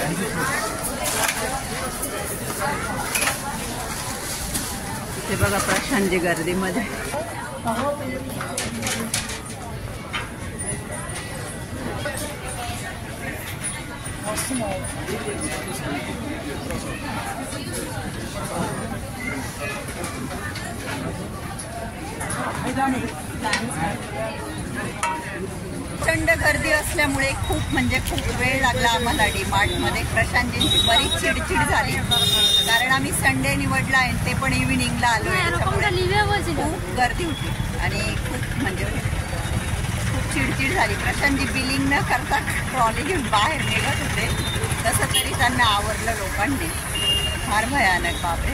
ते बघा प्रशांतजी गर्दीमध्ये. प्रचंड गर्दी असल्यामुळे खूप वेळ लागला आम्हाला डीमार्ट मध्ये. प्रशांतजींची बरीच चिडचिड झाली कारण आम्ही संडे निवडला आहे, ते पण इव्हिनिंगला आलोय. खूप गर्दी होती आणि खूप चिडचिड झाली. प्रशांतजी बिलिंग न करता ट्रॉली घेऊन बाहेर निघत होते. तसं तरी त्यांना आवरलं लोकांनी. फार भयानक. बापरे.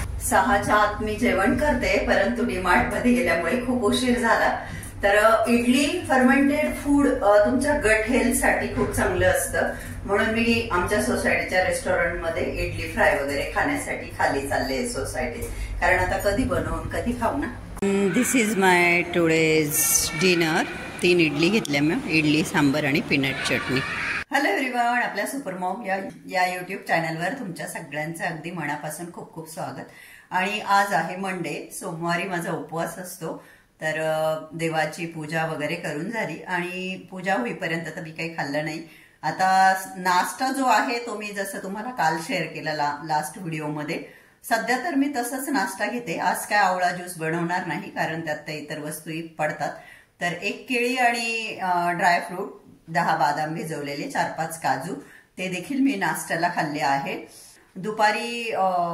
6च्या आत मी जेवण करते, परंतु डीमार्ट मध्ये गेल्यामुळे खूप उशीर झाला. तर इडली फर्मेंटेड फूड तुमच्या गट हेल्थ साठी खूप चांगलं असतं, म्हणून मी आमच्या सोसायटीच्या रेस्टॉरंटमध्ये इडली फ्राय वगैरे खाण्यासाठी खाली चालले सोसायटीत. कारण आता कधी बनवून कधी खाऊ ना. This is my today's dinner. 3 idli घेतल्या मी. इडली, सांबर आणि पीनट चटणी. हॅलो एव्हरीवन, आपल्या सुपरमॉम या युट्यूब चॅनलवर तुमच्या सगळ्यांचं अगदी मनापासून खूप खूप स्वागत. आणि आज आहे मंडे. सोमवारी माझा उपवास असतो, तर देवाची पूजा वगैरे करून झाली आणि पूजा होईपर्यंत तर मी काही खाल्लं नाही. आता नाश्ता जो आहे तो मी जसं तुम्हाला काल शेअर केला लास्ट व्हिडिओमध्ये, सध्या तर मी तसंच नाश्ता घेते. आज काय आवळा ज्यूस बनवणार नाही कारण त्यात इतर वस्तू पडतात. तर 1 केळी आणि ड्रायफ्रूट, 10 बदाम भिजवलेले, 4-5 काजू, ते देखील मी नाश्त्याला खाल्ले आहे. दुपारी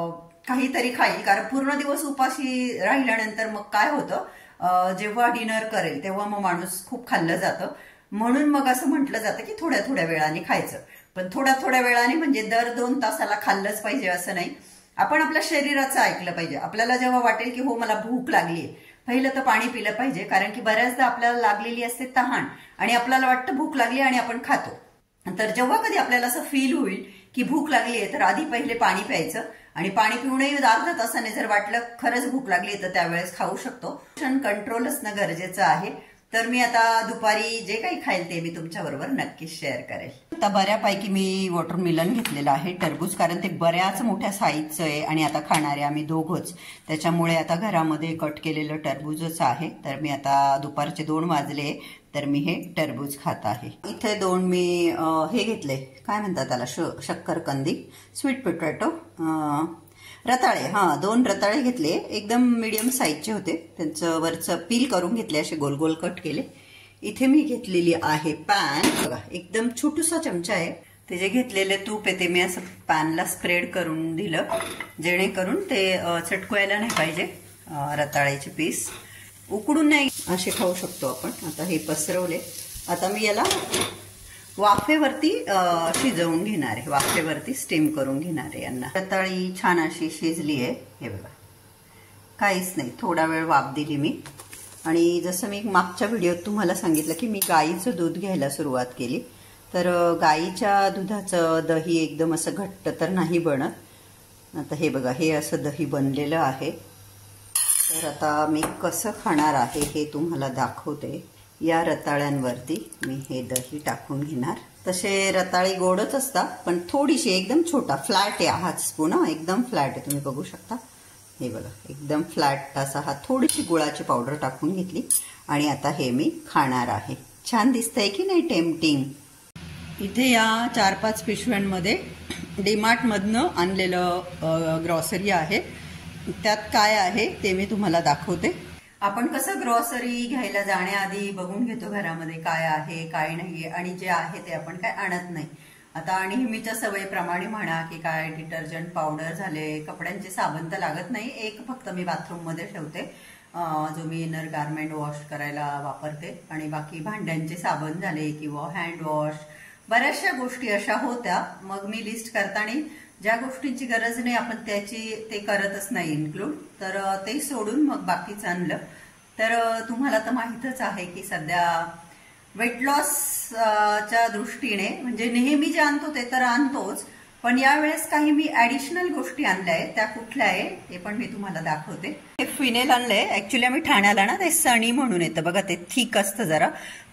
काहीतरी खाईल कारण पूर्ण दिवस उपाशी राहिल्यानंतर मग काय होतं, जेव्हा डिनर करेल तेव्हा मग माणूस खूप खाल्लं जातं. म्हणून मग असं म्हटलं जातं की थोड्या थोड्या वेळाने खायचं. पण थोड्या थोड्या वेळाने म्हणजे दर 2 तासाला खाल्लंच पाहिजे असं नाही. आपण आपल्या शरीराचं ऐकलं पाहिजे. आपल्याला जेव्हा वाटेल की हो मला भूक लागली, पहिलं तर पाणी पिलं पाहिजे. कारण की बऱ्याचदा आपल्याला लागलेली असते तहान आणि आपल्याला वाटतं भूक लागली आणि आपण खातो. तर जेव्हा कधी आपल्याला असं फील होईल की भूक लागली आहे, तर आधी पहिले पाणी प्यायचं आणि पाणी पिऊनही अर्ध्या तासाने जर वाटलं खरंच भूक लागली तर त्यावेळेस खाऊ शकतो. कंट्रोल असणं गरजेचं आहे. तर मी आता दुपारी जे काही खाईल ते मी तुमच्याबरोबर नक्कीच शेअर करेल. आता बऱ्यापैकी मी वॉटरमेलन घेतलेलं आहे, टरबूज, कारण ते बऱ्याच मोठ्या साईजचं आहे आणि आता खाणारे आम्ही दोघंच, त्याच्यामुळे आता घरामध्ये कट केलेलं टरबूजच आहे. तर मी आता दुपारचे 2 वाजले तर मी हे टरबूज खात आहे. इथे 2 मी हे घेतले, काय म्हणतात त्याला, शक्करकंदी, स्वीट पोटॅटो, रताळे. 2 रताळे घेतले, एकदम मीडियम साईजचे होते. त्यांचं वरचं पील करून घेतले, असे गोल गोल कट केले. इथे मी घेतलेली आहे पॅन. बघा, एकदम छोटूसा चमचा आहे. ते जे घेतलेले तूप आहे ते मी असं पॅनला स्प्रेड करून दिलं, जेणेकरून ते चटकवायला नाही पाहिजे. रताळ्याचे पीस उकडून नाही, असे खाऊ शकतो आपण. आता हे पसरवले. आता मी याला वाफेवरती शिजवून घेणार आहे, वाफेवरती स्टीम करून घेणार आहे यांना. रताळी छान अशी शिजली आहे, हे बघा, काहीच नाही, थोडा वेळ वाफ दिली मी. आणि जसं मी मागच्या व्हिडिओत तुम्हाला सांगितलं की मी गाईचं दूध घ्यायला सुरुवात केली. तर गाईच्या दुधाचं दही एकदम असं घट्ट तर नाही बनत. आता हे बघा, हे असं दही बनलेलं आहे. तर आता मी कसं खाणार आहे हे तुम्हाला दाखवते. या रताळ्यांवरती मी हे दही टाकून घेणार. तसे रताळी गोडच असतात, पण थोडीशी, एकदम छोटा फ्लॅट आहे हा स्पून, एकदम फ्लॅट आहे, तुम्ही बघू शकता. हे बघा, एकदम फ्लॅट असा हा. थोडीशी गुळाची पावडर टाकून घेतली आणि आता हे मी खाणार आहे. छान दिसतंय की नाही, टेम्पटिंग. इथे या 4-5 पिशव्यांमध्ये डीमार्ट मधनं आणलेलं ग्रॉसरी आहे. त्यात काय आहे ते मी तुम्हाला दाखवते. आपण कसं ग्रॉसरी घ्यायला जाण्याआधी बघून घेतो घरामध्ये काय आहे काय नाही, आणि जे आहे ते आपण काय आणत नाही. आता नेहमीच्या सवयीप्रमाणे म्हणा की काय डिटर्जंट पावडर झाले, कपड्यांचे साबण तर लागत नाही, एक फक्त मी बाथरूम मध्ये ठेवते जो मी इनर गारमेंट वॉश करायला वापरते. आणि बाकी भांड्यांचे साबण झाले किंवा हँड वॉश, बऱ्याचशा गोष्टी अशा होत्या. मग मी लिस्ट करताना ज्या गोष्टींची गरज नाही आपण ते करतच नाही इन्क्लूड, तर ते सोडून मग बाकीच आणलं. तर तुम्हाला तर माहीतच आहे की सध्या वेट लॉसच्या दृष्टीने म्हणजे नेहमी जे आणतो ते तर आणतोच, पण यावेळेस काही मी ऍडिशनल गोष्टी आणल्या आहेत. त्या कुठल्या आहे ते पण मी तुम्हाला दाखवते. हे फिनेल आणलंय, ऍक्च्युली आम्ही ठाण्याला ना ते सणी म्हणून येतं बघा, ते थिक असतं जरा,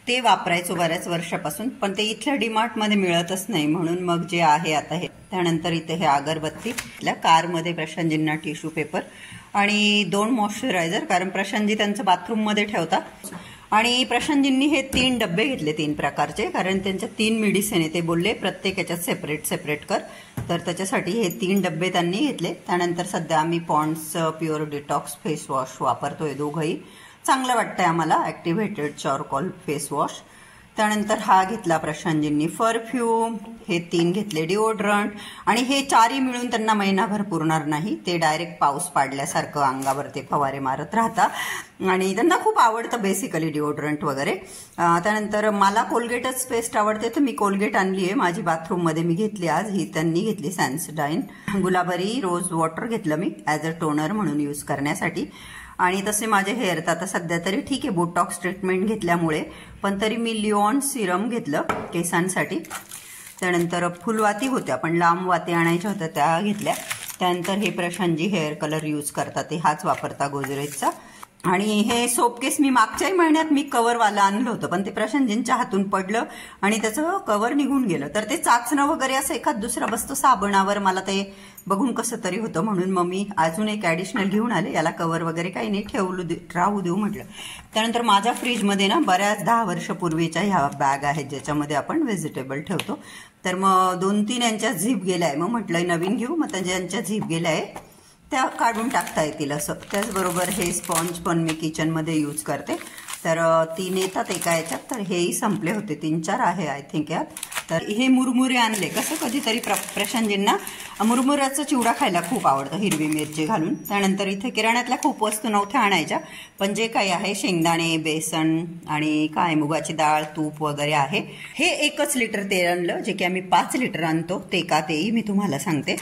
ते वापरायचो बऱ्याच वर्षापासून, पण ते इथल्या डीमार्टमध्ये मिळतच नाही, म्हणून मग जे आहे आता हे. त्यानंतर इथे हे अगरबत्ती, कारमध्ये प्रशांतजींना टिश्यू पेपर आणि 2 मॉइश्चरायझर, कारण प्रशांतजी त्यांचं बाथरूममध्ये ठेवतात. आणि प्रशांतजींनी हे 3 डब्बे घेतले 3 प्रकारचे, कारण त्यांच्या 3 मेडिसिन आहे. ते बोलले प्रत्येक याच्यात सेपरेट सेपरेट कर, तर त्याच्यासाठी हे 3 डब्बे त्यांनी घेतले. त्यानंतर सध्या आम्ही Pond's pure detox face wash वापरतोय दोघंही. चांगलं वाटतंय आम्हाला, ॲक्टिव्हेटेड चारकोल फेस वॉश. त्यानंतर हा घेतला प्रशांतजींनी परफ्यूम, हे 3 घेतले डिओड्रंट, आणि हे 4ही मिळून त्यांना महिनाभर पुरणार नाही. ते डायरेक्ट पाऊस पाडल्यासारखं अंगावर ते फवारे मारत राहतात आणि त्यांना खूप आवडतं बेसिकली डिओड्रंट वगैरे. त्यानंतर मला कोलगेटच पेस्ट आवडते, तर मी कोलगेट आणली आहे माझी बाथरूममध्ये, मी घेतली आज. ही त्यांनी घेतली सॅन्सडाईन. गुलाबरी रोज वॉटर घेतलं मी ॲज अ टोनर म्हणून यूज करण्यासाठी. आणि तसे माझे हेअर तर आता सध्या तरी ठीक आहे बोटॉक्स ट्रीटमेंट घेतल्यामुळे, पण तरी मी लिओन सिरम घेतलं केसांसाठी. त्यानंतर फुलवाती होत्या पण लांब वाती आणायच्या होत्या, त्या घेतल्या. त्यानंतर हे प्रशांतजी हेअर कलर यूज करतात, ते हाच वापरता गोदरेजचा. आणि हे सोप केस मी मागच्याही महिन्यात मी कव्हरवाला आणलं होतं, पण ते प्रशांतजींच्या हातून पडलं आणि त्याचं कव्हर निघून गेलं. तर ते चाचणं वगैरे असं एखाद दुसरा बसतो साबणावर, मला ते बघून कसं तरी होतं, म्हणून मग मी अजून एक ॲडिशनल घेऊन आले. याला कव्हर वगैरे काही नाही, राहू देऊ म्हटलं. त्यानंतर माझ्या फ्रीजमध्ये ना बऱ्याच 10 वर्षापूर्वीच्या ह्या बॅग आहेत ज्याच्यामध्ये आपण व्हेजिटेबल ठेवतो. तर मग 2-3 यांच्या झीप गेल्या आहे, मग म्हटलं नवीन घेऊ. मग ज्यांच्या झीप गेल्या आहे त्या काढून टाकता येतील असं. त्याचबरोबर हे स्पॉन्ज पण मी किचनमध्ये यूज करते. तर 3 येतात एका याच्यात, तर हेही संपले होते, 3-4 आहे आय थिंक यात. तर हे मुरमुरे आणले, कसं कधीतरी प्रशांतजींना मुरमुऱ्याचा चिवडा खायला खूप आवडतं हिरवी मिरची घालून. त्यानंतर इथे किराण्यातल्या खूप वस्तू नव्हत्या आणायच्या, पण जे काही आहे शेंगदाणे, बेसन आणि काय मुगाची डाळ, तूप वगैरे आहे. हे 1 लिटर तेल आणलं, जे की आम्ही 5 लिटर आणतो. ते का तेही मी तुम्हाला सांगते.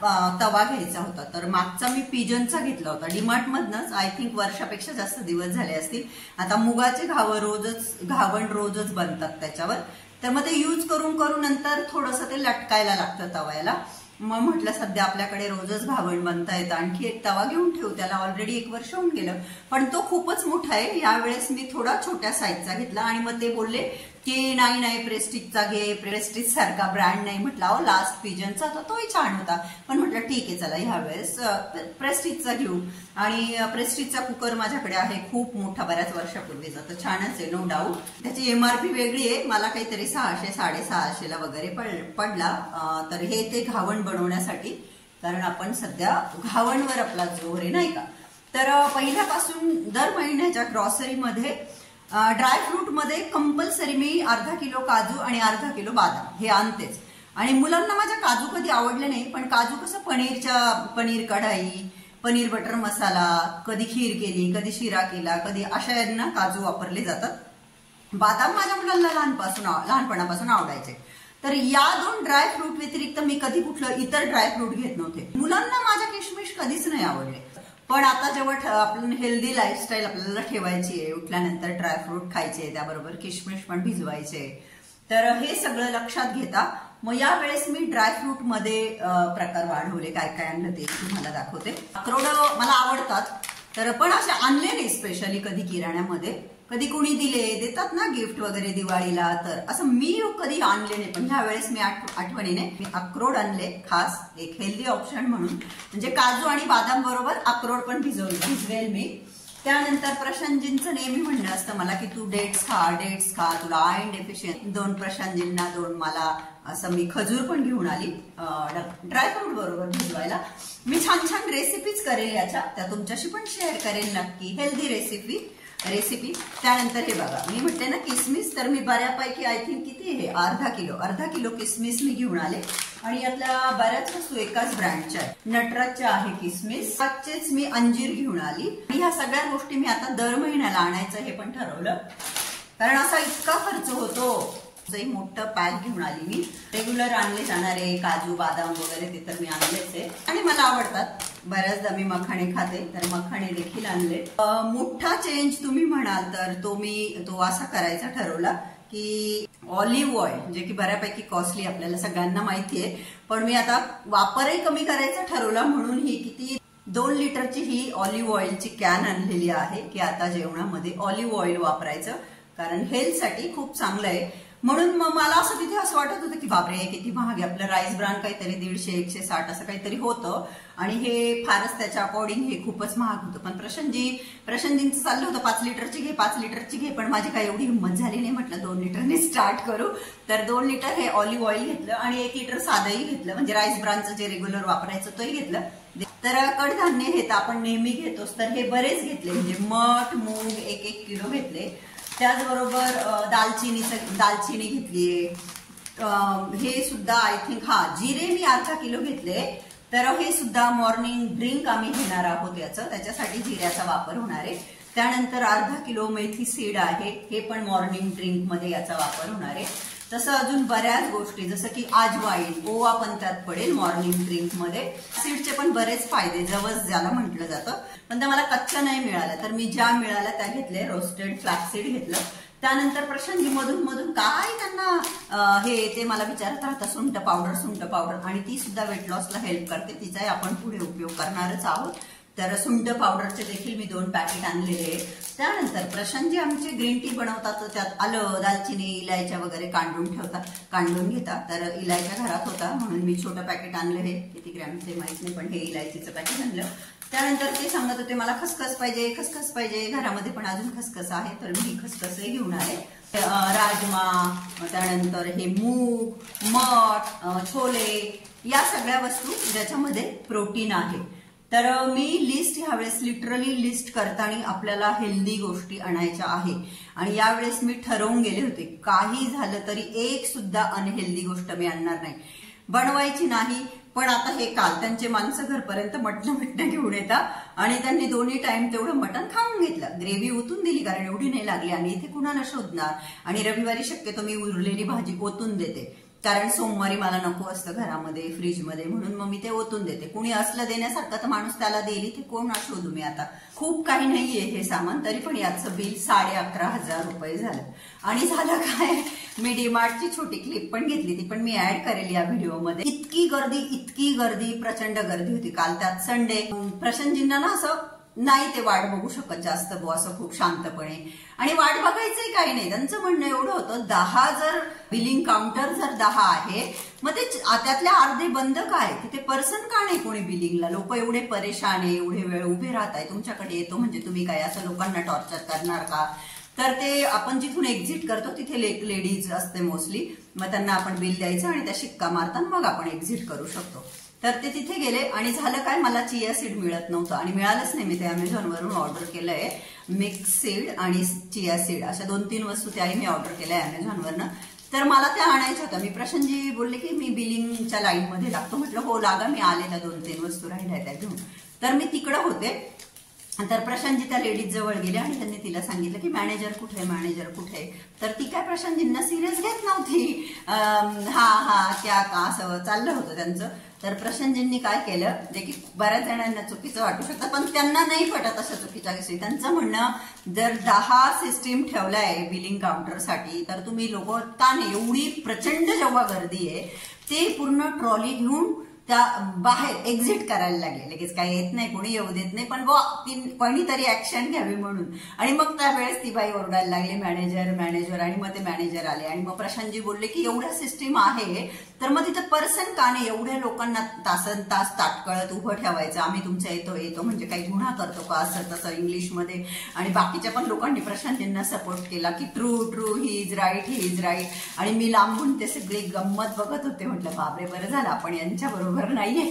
तवा घ्यायचा होता, तर मागचा मी पिजनचा घेतला होता डीमार्टमधनंच, आय थिंक वर्षापेक्षा जास्त दिवस झाले असतील. आता मुगाचे घावण रोजच बनतात त्याच्यावर, तर मग ते यूज करून करून नंतर थोडंसं ते लटकायला लागतं तव्याला. मग म्हटलं सध्या आपल्याकडे रोजच घावण बनता येतं, आणखी एक तवा घेऊन ठेवू. त्याला ऑलरेडी 1 वर्ष होऊन गेलं, पण तो खूपच मोठा आहे. यावेळेस मी थोडा छोट्या साईजचा घेतला आणि मग ते बोलले की नाही प्रेस्टिजचा घे, प्रेस्टिज सारखा ब्रँड नाही. म्हटलं अहो लास्ट पिजनचा होता तोही छान होता, पण म्हटलं ठीक आहे चला ह्यावेळेस प्रेस्टिजचा घेऊ. आणि प्रेस्टिजचा कुकर माझ्याकडे आहे खूप मोठा, बऱ्याच वर्षापूर्वीचा, तर छानच आहे नो डाऊट. त्याची MRP वेगळी आहे, मला काहीतरी 600-650 वगैरे पडला. तर हे ते घावण बनवण्यासाठी, कारण आपण सध्या घावणवर आपला जोर आहे नाही का. तर पहिल्यापासून दर महिन्याच्या ग्रॉसरीमध्ये ड्रायफ्रूट मध्ये कंपल्सरी मी अर्धा किलो काजू आणि अर्धा किलो बदाम हे आणतेच. आणि मुलांना माझ्या काजू कधी आवडले नाही, पण काजू कसं पनीर कढाई, पनीर बटर मसाला, कधी खीर केली, कधी शिरा केला, कधी अशा यांना काजू वापरले जातात. बदाम माझ्या मुलांना लहानपणापासून आवडायचे. तर या 2 ड्रायफ्रूट व्यतिरिक्त मी कधी कुठलं इतर ड्रायफ्रूट घेत नव्हते. मुलांना माझ्या किशमिश कधीच नाही आवडले, पण आता जेव्हा आपण हेल्दी लाईफस्टाईल आपल्याला ठेवायची आहे, उठल्यानंतर ड्रायफ्रूट खायचे, त्याबरोबर किशमिश पण भिजवायचे, तर हे सगळं लक्षात घेता मग यावेळेस मी ड्रायफ्रूट मध्ये प्रकार वाढवले. काय काय आणलं ते तुम्हाला दाखवते. अक्रोड मला आवडतात, तर पण असे आणले नाही स्पेशली कधी किराण्यामध्ये, कधी कोणी देतात ना गिफ्ट वगैरे दिवाळीला, तर असं मी कधी आणले नाही. पण ह्या वेळेस मी आठवणीने मी अक्रोड आणले, खास एक हेल्दी ऑप्शन म्हणून. म्हणजे काजू आणि बदाम बरोबर अक्रोड पण भिजवेल मी. त्यानंतर प्रशांतजींचं नेहमी म्हणणं असतं मला की तू डेट्स खा, तुला आयर्न डेफिशियन्सी. 2 प्रशांतजींना 2 मला, असं मी खजूर पण घेऊन आली ड्रायफ्रूट बरोबर भिजवायला. मी छान रेसिपीज करेल याच्या, त्या तुमच्याशी पण शेअर करेल नक्की, हेल्दी रेसिपी. त्यानंतर हे बघा, मी म्हटले ना किसमिस, तर मी बऱ्यापैकी आय थिंक किती आहे अर्धा किलो किसमिस मी घेऊन आले. आणि यातल्या बऱ्याच वस्तू एकाच ब्रँडच्या आहे. नटराजच्या आहे किसमिस, त्याचेच मी अंजीर घेऊन आली. आणि ह्या सगळ्या गोष्टी मी आता दर महिन्याला आणायचं हे पण ठरवलं, कारण असा इतका खर्च होतो. मोठं पॅक घेऊन आली मी. रेग्युलर आणले जाणारे काजू बदाम वगैरे ते तर मी आणलेच आहे आणि मला आवडतात. बऱ्याचदा मी मखाणे खाते, तर मखाणे देखील आणले. मोठा चेंज तुम्ही म्हणाल तर तो असा करायचा ठरवला की ऑलिव्ह ऑइल, जे की बऱ्यापैकी कॉस्टली आपल्याला सगळ्यांना माहिती आहे, पण मी आता वापरही कमी करायचा ठरवला. म्हणून ही किती 2 लिटरची ही ऑलिव्ह ऑइलची कॅन आणलेली आहे की आता जेवणामध्ये ऑलिव्ह ऑइल वापरायचं. कारण हेल्थसाठी खूप चांगलं आहे. म्हणून मग मला असं तिथे असं वाटत होतं की बापरे किती महाग आहे. आपलं राईस ब्रान काहीतरी 150-160 असं काहीतरी होतं आणि हे फारच त्याच्या अकॉर्डिंग हे खूपच महाग होतं. पण प्रशांतजींचं चाललं होतं 5 लिटरची घे 5 लिटरची घे, पण माझी काही एवढी हिंमत झाली नाही. म्हटलं 2 लिटरने स्टार्ट करू. तर 2 लिटर हे ऑलिव्ह ऑइल घेतलं आणि 1 लिटर साधंही घेतलं, म्हणजे राईस ब्रानचं जे रेग्युलर वापरायचं तोही घेतलं. तर कडधान्य हे तर आपण नेहमी घेतोच, तर हे बरेच घेतले, म्हणजे मठ मूग 1-1 किलो घेतले. त्याचबरोबर दालचिनी घेतलीये. हे सुद्धा आय थिंक जिरे मी अर्धा किलो घेतले. तर हे सुद्धा मॉर्निंग ड्रिंक आम्ही घेणार आहोत त्याच्यासाठी जिऱ्याचा वापर होणार आहे. त्यानंतर अर्धा किलो मेथी सीड आहे, हे पण मॉर्निंग ड्रिंक मध्ये याचा वापर होणार आहे. तसं अजून बऱ्याच गोष्टी जसं की आजवाईन, ओवा पण त्यात पडेल मॉर्निंग ड्रिंक मध्ये. सीडचे पण बरेच फायदे, जवस ज्याला म्हटलं जातं, पण त्या मला कच्च्या नाही मिळाल्या, तर मी ज्या मिळाल्या त्या घेतले. रोस्टेड फ्लॅक्सीड घेतलं. त्यानंतर प्रशांतजी मधून काय त्यांना ते मला विचारत राहतात सुंठ पावडर, आणि ती सुद्धा वेट लॉसला हेल्प करते. तिचाही आपण पुढे उपयोग करणारच आहोत. तर सुंठ पावडरचे देखील मी 2 पॅकेट आणलेले. त्यानंतर प्रशांतजी आमचे ग्रीन टी बनवतात, त्यात आलं, दालचिनी, इलायच्या वगैरे कांडून घेतात. तर इलायच्या घरात होता म्हणून मी छोटं पॅकेट आणलं. हे किती ग्रॅमचे माहित नाही, पण हे इलायचीचं पॅकेट आणलं. त्यानंतर ते सांगत होते मला खसखस पाहिजे, घरामध्ये पण अजून खसखस आहे, तर मी खसखसही घेऊन आले. राजमा, त्यानंतर हे मूग, मठ, छोले, या सगळ्या वस्तू ज्याच्यामध्ये प्रोटीन आहे. तर मी लिस्ट ह्यावेळेस लिटरली लिस्ट करताना आपल्याला हेल्दी गोष्टी आणायच्या आहे. आणि यावेळेस मी ठरवून गेले होते काही झालं तरी एक सुद्धा अनहेल्दी गोष्ट मी आणणार नाही, बनवायची नाही. पण आता हे काल त्यांचे माणसं घरपर्यंत मटण घेऊन येतात आणि त्यांनी दोन्ही टाइम तेवढं मटण खाऊन घेतलं. ग्रेव्ही ओतून दिली कारण एवढी नाही लागली, आणि इथे कुणाला शोधणार. आणि रविवारी शक्यतो मी उरलेली भाजी ओतून देते, कारण सोमवारी मला नको असतं घरामध्ये फ्रीजमध्ये, म्हणून मग मी ते ओतून देते. कुणी असलं देण्यासारखं तर माणूस त्याला देईल, इथे कोण शोधू मी आता. खूप काही नाहीये हे सामान, तरी पण याचं बिल 11,500 रुपये झालं. आणि झालं काय, मी डीमार्टची छोटी क्लिप पण घेतली, ती पण मी ऍड करेल या व्हिडिओमध्ये. इतकी गर्दी, प्रचंड गर्दी होती काल, त्यात संडे. प्रशांतजींना ना असं नाही ते वाट बघू शकत जास्त असं खूप शांतपणे, आणि वाट बघायचंही काही नाही. त्यांचं म्हणणं एवढं होतं 10 जर बिलिंग काउंटर जर 10 आहे, मग ते त्यातल्या अर्धे बंद काय, तिथे पर्सन का नाही कोणी बिलिंगला. लोक एवढे परेशान आहे, एवढे वेळ उभे राहत आहे, तुमच्याकडे येतो म्हणजे तुम्ही काय असं लोकांना टॉर्चर करणार का. तर ते आपण जिथून एक्झिट करतो तिथे लेडीज असते मोस्टली, मग त्यांना आपण बिल द्यायचं आणि त्या शिक्का मारताना मग आपण एक्झिट करू शकतो. तर ते तिथे गेले आणि झालं काय, मला चिया सीड मिळत नव्हतं आणि मिळालंच नाही. मी ते अमेझॉनवरून ऑर्डर केलंय, मिक्स सीड आणि चिया सीड अशा 2-3 वस्तू त्याही मी ऑर्डर केल्या अमेझॉनवरनं. तर मला त्या आणायच्या होत्या. मी प्रशांतजी बोलले की मी बिलिंगच्या लाईनमध्ये लागतो, म्हटलं हो लागा, मी आले त्या 2-3 वस्तू राहिल्या त्या घेऊन. तर मी तिकडं होते. तर प्रशांतजी त्या लेडीज जवळ गेले आणि त्यांनी तिला सांगितलं की मॅनेजर कुठे. तर ती काय प्रशांतजींना सिरियस घेत नव्हती. क्या का असं चाललं होतं त्यांचं. तर प्रशांतजींनी काय केलं, जे की बऱ्याच जणांना चुकीचं वाटू शकतं, पण त्यांना नाही पटत अशा चुकीच्या गोष्टी. त्यांचं म्हणणं, जर 10 सिस्टीम ठेवलाय बिलिंग काउंटरसाठी, तर तुम्ही लोक का नाही, एवढी प्रचंड जेव्हा गर्दी आहे ते पूर्ण ट्रॉली घेऊन त्या बाहेर एक्झिट करायला लागले. लगेच काही येत नाही, कोणी येऊ देत नाही, पण कोणीतरी ऍक्शन घ्यावी म्हणून. आणि मग त्यावेळेस ती बाई ओरडायला लागली मॅनेजर, आणि मग ते मॅनेजर आले. आणि मग प्रशांतजी बोलले की एवढ्या सिस्टीम आहे तर मग तिथं पर्सन का नाही, एवढ्या लोकांना तास ताटकळत उभं ठेवायचं, आम्ही तुमच्या येतो म्हणजे काही गुन्हा करतो का, असं तसं इंग्लिशमध्ये. आणि बाकीच्या पण लोकांनी प्रशांतजींना सपोर्ट केला की ट्रू ही इज राईट. आणि मी लांबून ते सगळी गंमत बघत होते. म्हटलं बापरे, बरं झालं आपण यांच्या बरोबर नाहीये.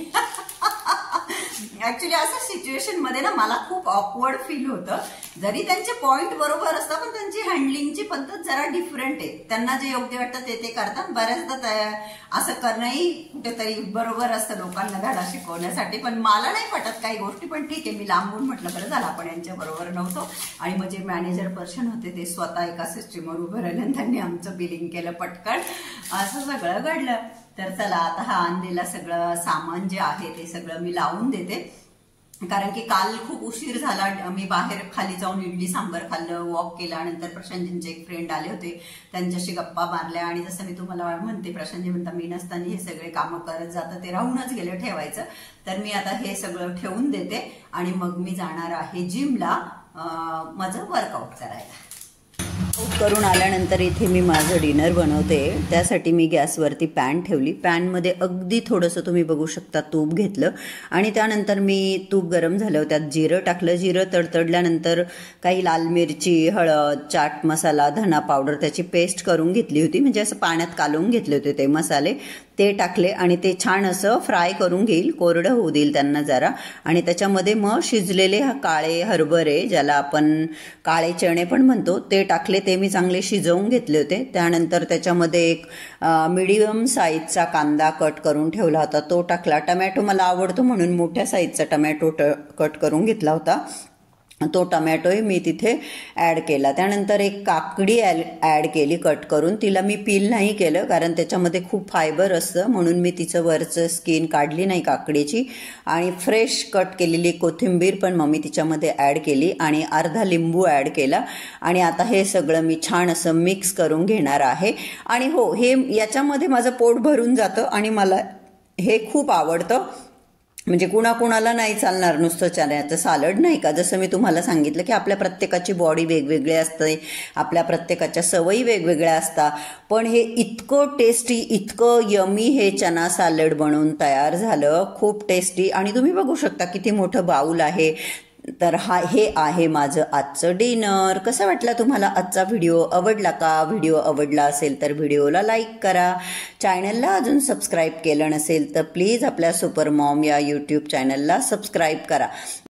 ऍक्च्युली असं सिच्युएशन मध्ये ना मला खूप ऑकवर्ड फील होतं. जरी त्यांचे पॉइंट बरोबर असतात, पण त्यांची हँडलिंगची पद्धत जरा डिफरंट आहे. त्यांना जे योग्य वाटतं ते करतात. बऱ्याचदा असं करणंही कुठेतरी बरोबर असतं लोकांना धडा शिकवण्यासाठी, पण मला नाही पटत काही गोष्टी. पण ठीक आहे, मी लांबून म्हटलं बरं झालं आपण यांच्या बरोबर नव्हतो. आणि मग जे मॅनेजर पर्सन होते ते स्वतः एका सिस्टीमवर उभं राहिले आणि त्यांनी आमचं बिलिंग केलं पटकन. असं सगळं घडलं. तर चला, आता आणलेलं सगळं सामान जे आहे ते सगळं मी लावून देते, कारण की काल खूप उशीर झाला. मी बाहेर खाली जाऊन इडली सांबर खाल्लं, वॉक केला. नंतर प्रशांतजींचे एक फ्रेंड आले होते, त्यांच्याशी गप्पा मारल्या. आणि जसं मी तुम्हाला म्हणते, प्रशांतजी म्हणता मी नसताना हे सगळे कामं करत जातं, ते राहूनच गेलं ठेवायचं. तर मी आता हे सगळं ठेवून देते आणि मग मी जाणार आहे जिमला माझं वर्कआउट करायला. करून आल्यानंतर इथे मी माझं डिनर बनवते. त्यासाठी मी गॅसवरती पॅन ठेवली. पॅनमध्ये अगदी थोडंसं तुम्ही बघू शकता तूप घेतलं आणि त्यानंतर मी तूप गरम झालं त्यात जिरं टाकलं. जिरं तडतडल्यानंतर काही लाल मिरची, हळद, चाट मसाला, धना पावडर त्याची पेस्ट करून घेतली होती. म्हणजे असं पाण्यात कालवून घेतले होते ते मसाले, ते टाकले आणि ते छान असं फ्राय करून घेईल, कोरडं होऊ देईल त्यांना जरा. आणि त्याच्यामध्ये मग शिजलेले काळे हरभरे, ज्याला आपण काळे चणे पण म्हणतो, ते टाकले. ते मी चांगले शिजवून घेतले होते. त्यानंतर त्याच्यामध्ये एक मीडियम साईजचा कांदा कट करून ठेवला होता, तो टाकला. टमॅटो मला आवडतो म्हणून मोठ्या साईजचा टमॅटो कट करून घेतला होता, तो टमॅटोही मी तिथे ॲड केला. त्यानंतर एक काकडी ॲड केली कट करून. तिला मी पील नाही केलं कारण त्याच्यामध्ये खूप फायबर असतं, म्हणून मी तिचं वरचं स्किन काढली नाही काकडीची. आणि फ्रेश कट केलेली कोथिंबीर पण मग मी तिच्यामध्ये ॲड केली आणि अर्धा लिंबू ॲड केला. आणि आता हे सगळं मी छान असं मिक्स करून घेणार आहे. आणि हो, हे याच्यामध्ये माझं पोट भरून जातं आणि मला हे खूप आवडतं. म्हणजे कुणाकुणाला नाही चालणार नुसतं चण्याचं सालड, नाही का. जसं मी तुम्हाला सांगितलं की आपल्या प्रत्येकाची बॉडी वेगवेगळी असते, आपल्या प्रत्येकाच्या सवयी वेगवेगळ्या असतात. पण हे इतकं टेस्टी, इतकं यमी हे चना सालड बनवून तयार झालं, खूप टेस्टी. आणि तुम्ही बघू शकता किती मोठं बाऊल आहे. तर हे आहे माझं आजचं डिनर. कसा वाटला तुम्हाला आजचा व्हिडिओ? आवडला का? व्हिडिओ आवडला असेल तर व्हिडिओला लाईक करा. चॅनलला अजून सबस्क्राईब केलं नसेल तर प्लीज आपल्या सुपर मॉम या यूट्यूब चॅनलला सबस्क्राईब करा.